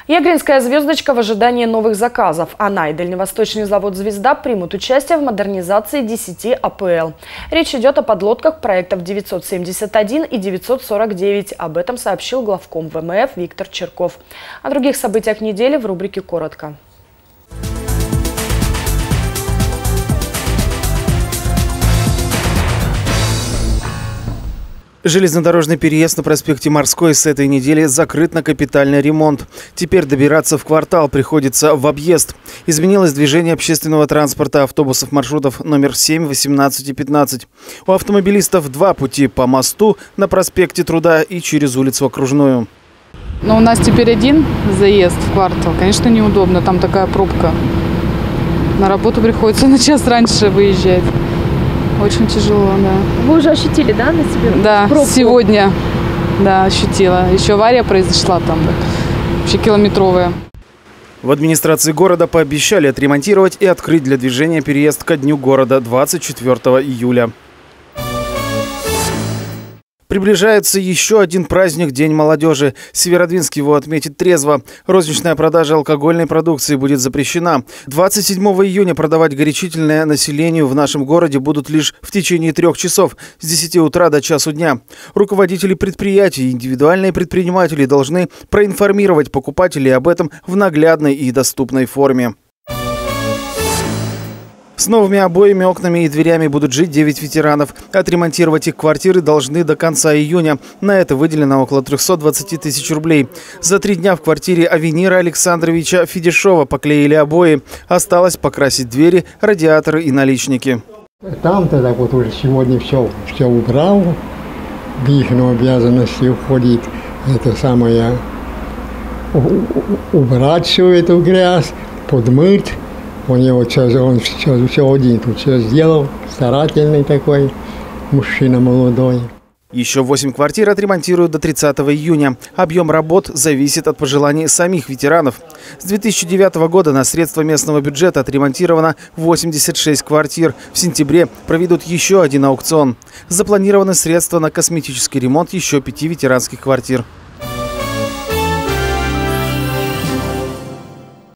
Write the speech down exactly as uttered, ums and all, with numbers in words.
Ягринская звездочка в ожидании новых заказов. Она и Дальневосточный завод «Звезда» примут участие в модернизации десяти А П Л. Речь идет о подлодках проектов девятьсот семьдесят один и девятьсот сорок девять. Об этом сообщил главком В М Ф Виктор Черков. О других событиях недели в рубрике «Коротко». Железнодорожный переезд на проспекте Морской с этой недели закрыт на капитальный ремонт. Теперь добираться в квартал приходится в объезд. Изменилось движение общественного транспорта, автобусов маршрутов номер семь, восемнадцать и пятнадцать. У автомобилистов два пути: по мосту на проспекте Труда и через улицу Окружную. Но у нас теперь один заезд в квартал. Конечно, неудобно, там такая пробка. На работу приходится на час раньше выезжать. Очень тяжело, да. Вы уже ощутили, да, на себе? Да, пробку? Сегодня, да, ощутила. Еще авария произошла там, да, вообще километровая. В администрации города пообещали отремонтировать и открыть для движения переезд ко Дню города двадцать четвёртого июля. Приближается еще один праздник – День молодежи. Северодвинск его отметит трезво. Розничная продажа алкогольной продукции будет запрещена. двадцать седьмого июня продавать горячительное населению в нашем городе будут лишь в течение трех часов с десяти утра до часу дня. Руководители предприятий и индивидуальные предприниматели должны проинформировать покупателей об этом в наглядной и доступной форме. С новыми обоями, окнами и дверями будут жить девять ветеранов. Отремонтировать их квартиры должны до конца июня. На это выделено около трёхсот двадцати тысяч рублей. За три дня в квартире Авенира Александровича Федишова поклеили обои. Осталось покрасить двери, радиаторы и наличники. Там-то так вот уже сегодня все, все убрал. В их обязанности входит это самое убрать всю эту грязь, подмыть. У него все, он все, все один тут все сделал, старательный такой, мужчина молодой. Еще восемь квартир отремонтируют до тридцатого июня. Объем работ зависит от пожеланий самих ветеранов. С две тысячи девятого года на средства местного бюджета отремонтировано восемьдесят шесть квартир. В сентябре проведут еще один аукцион. Запланированы средства на косметический ремонт еще пяти ветеранских квартир.